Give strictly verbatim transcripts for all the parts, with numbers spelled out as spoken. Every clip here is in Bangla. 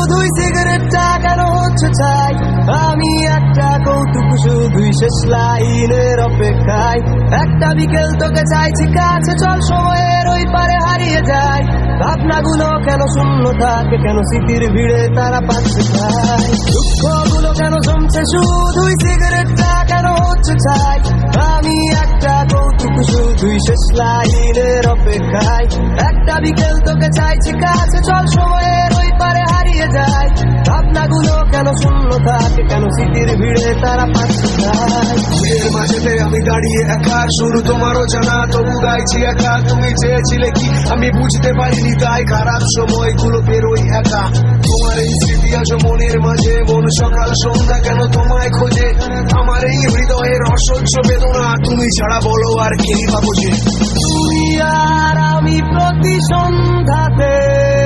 শুধুই সিগারেটটা কেন হচ্ছে চাই আমি একটা কৌতুক শুধুই শেষ লাইনের অপেক্ষায় একটা বিকেল তোকে চাইছি কাছে চল সময়ের ওই পারে হারিয়ে যায় ভাবনাগুলো কেন শূন্য থাকে কেন স্মৃতির ভিড়ে তারা পাচ্ছে চাই দুঃখগুলো কেন জমছে শুধুই সিগারেটটা কেন হচ্ছে চাই আমি একটা কৌতুক শুধুই শেষ লাইনের অপেক্ষায় একটা বিকেল তোকে চাইছি কাছে চল সময়ের ওই পারে হারিয়ে যায় ভাবনাগুলো কেন শূন্য থাকে কেন স্মৃতির ভিড়ে তারা পাচ্ছে চাই ভিড়ের মাঝেতে আমি দাঁড়িয়ে একা শুরু তোমারও জানা তবু গাইছি একা তুমি চেয়েছিলে কি আমি বুঝতে পারিনি তাই খারাপ সময়গুলো বেরোই একা তোমার এই স্মৃতি আজ মনের মাঝে মন সকাল সন্ধ্যা কেন তোমায় খোঁজে আমার এই হৃদয়ের অসহ্য বেদনা তুমি ছাড়া বলো আর কে বা বোঝে তুমি আর আমি প্রতি সন্ধ্যাতে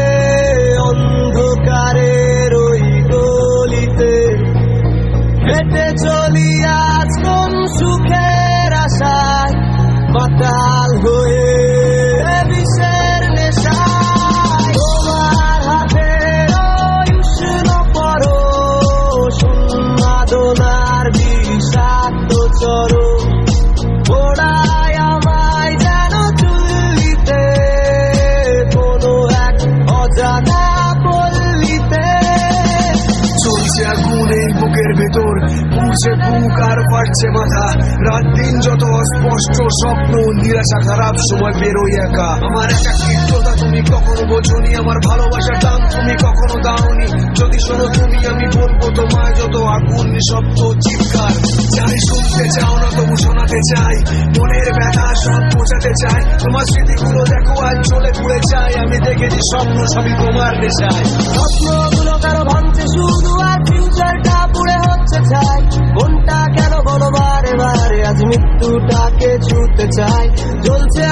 অন্ধকারের ওই গলিতে হেঁটে চলি আজ কোন সুখের আশায় মাতাল হয়ে বিষের নেশায় তোমার হাতে ওই উষ্ণ পরশ উন্মাদনার বিষাক্ত চরণ ওড়ায় আমায় যেন চুল্লিতে কোনো এক অজানা পল্লীতে চলছে আগুন এই বুকের ভেতর পুড়ছে বুক আর ফাটছে মাথা রাত দিন যত অস্পষ্ট স্বপ্ন নিরাশা খারাপ সময় বেরোই একা আমার একাকিত্বতা তুমি কখনো বোঝনি আমার ভালোবাসার দাম তুমি কখনো দাওনি যদি শোনো তুমি আমি বলবো তোমায় যত আগুন নিঃশব্দ চিৎকার জানি শুনতে চাও না তবু শোনাতে চাই মনের ব্যথা সব বোঝাতে চাই তোমার স্মৃতিগুলো দেখো আজ চলে ঘুরে চাই আমি দেখেছি স্বপ্ন সবই তোমার নেশায় স্বপ্নগুলো কেন ভাঙছে শুধু আর ফিউচারটা পুড়ে হচ্ছে চাই কোনটা কেন বলো বারে বারে আজ মৃত্যুটাকে ছুঁতে চাই জ্বলছে